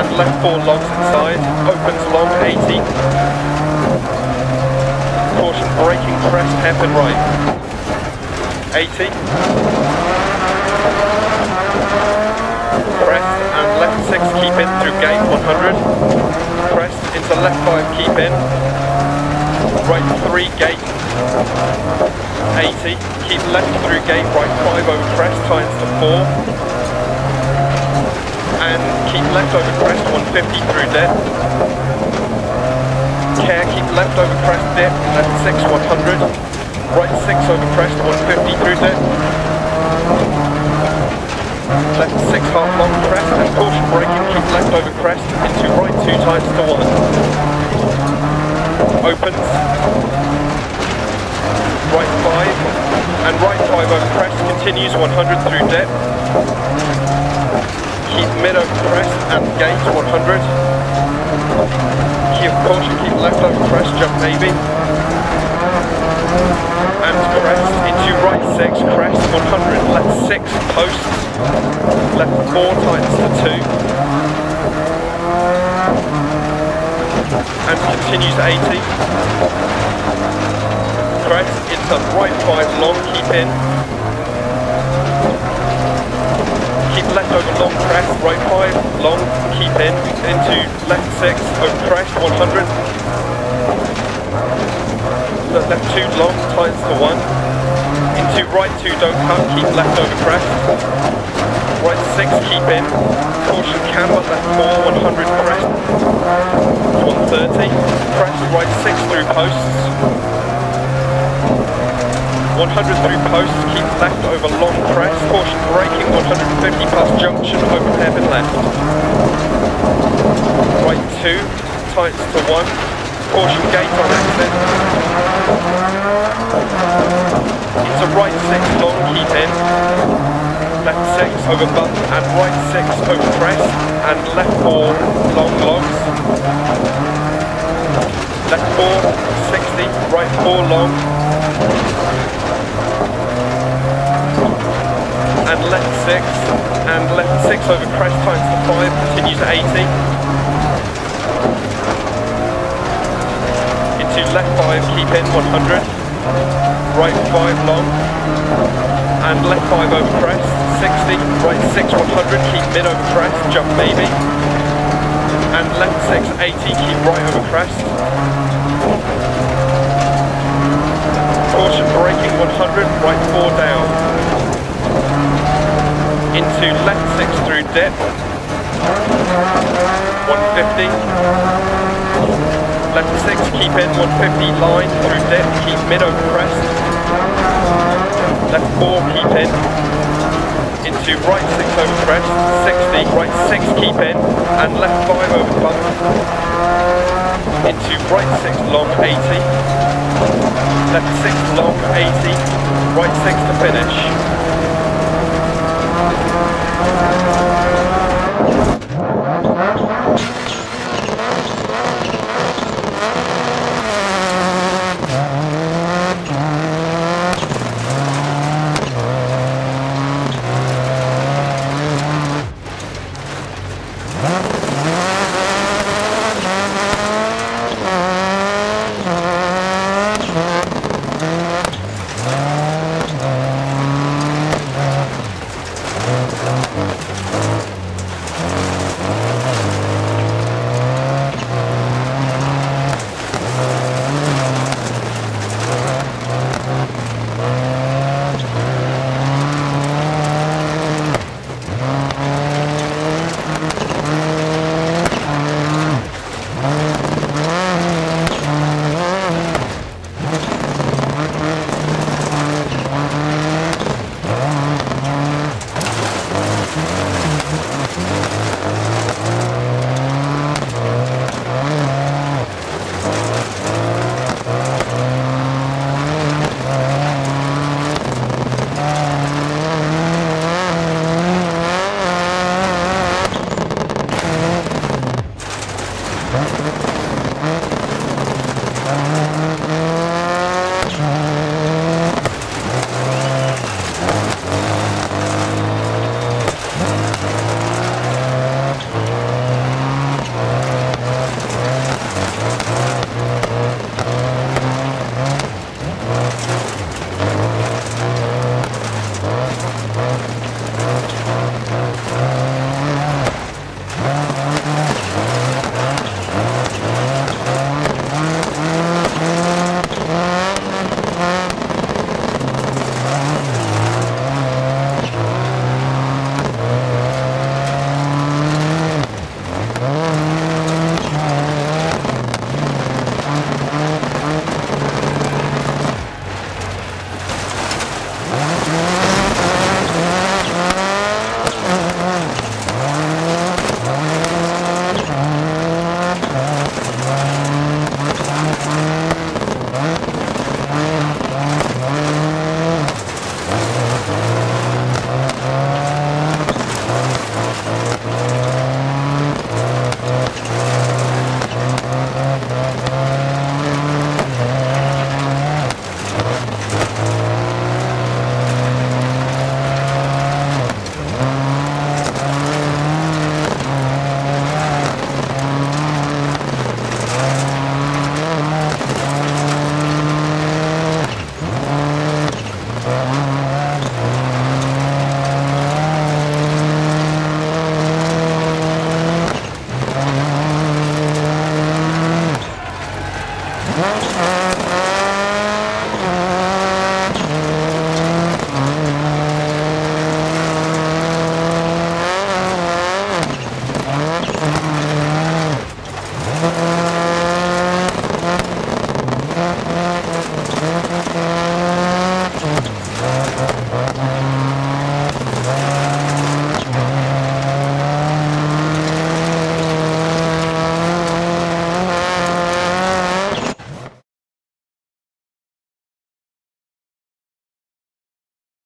and left 4 longs inside, opens long 80. Caution braking crest, hairpin right. 80. Crest and left 6, keep in through gate 100. Crest into left 5, keep in. Right 3, gate 80. Keep left through gate, right 5 over crest, tightens to 4. And keep left over crest 150 through dip. Care, keep left over crest dip, left 6 100. Right 6 over crest 150 through dip. Left 6 half long crest and caution braking, keep left over crest into right 2 tightens to 1. Opens. Right 5 and right 5 over crest, continues 100 through dip. Keep mid over crest and gate 100. Keep caution, keep left over crest, jump maybe. And crest into right 6, crest 100, left 6 posts, left 4 tightens to 2. And continues 80. Crest into right 5 long, keep in. Keep left over long crest, right 5 long, keep in. Into left 6 over crest 100. Left 2 long, tightens to 1. Into right 2 don't cut, keep left over crest. Right 6 keep in. Caution camber, left 4 100 crest. 130. Crest right 6 through posts. 100 through posts, keep left over long crest, caution braking 150 plus junction, open hairpin left. Right 2, tightens to 1, caution gate on exit. Into right 6 long, keep in. Left 6 over bump and right 6 over crest and left 4 long logs. Left 4, 60, right 4 long. And left 6, and left 6 over crest tightens to 5, continues at 80. Into left 5, keep in 100. Right 5 long. And left 5 over crest, 60. Right 6 100, keep mid over crest, jump maybe. And left 6 80, keep right over crest. Caution braking 100, right 4 down. Into left 6 through dip, 150, left 6 keep in 150 line through dip, keep mid over crest, left 4 keep in, into right 6 over crest, 60, right 6 keep in, and left 5 over bump, into right 6 long 80, left 6 long 80, right 6 to finish.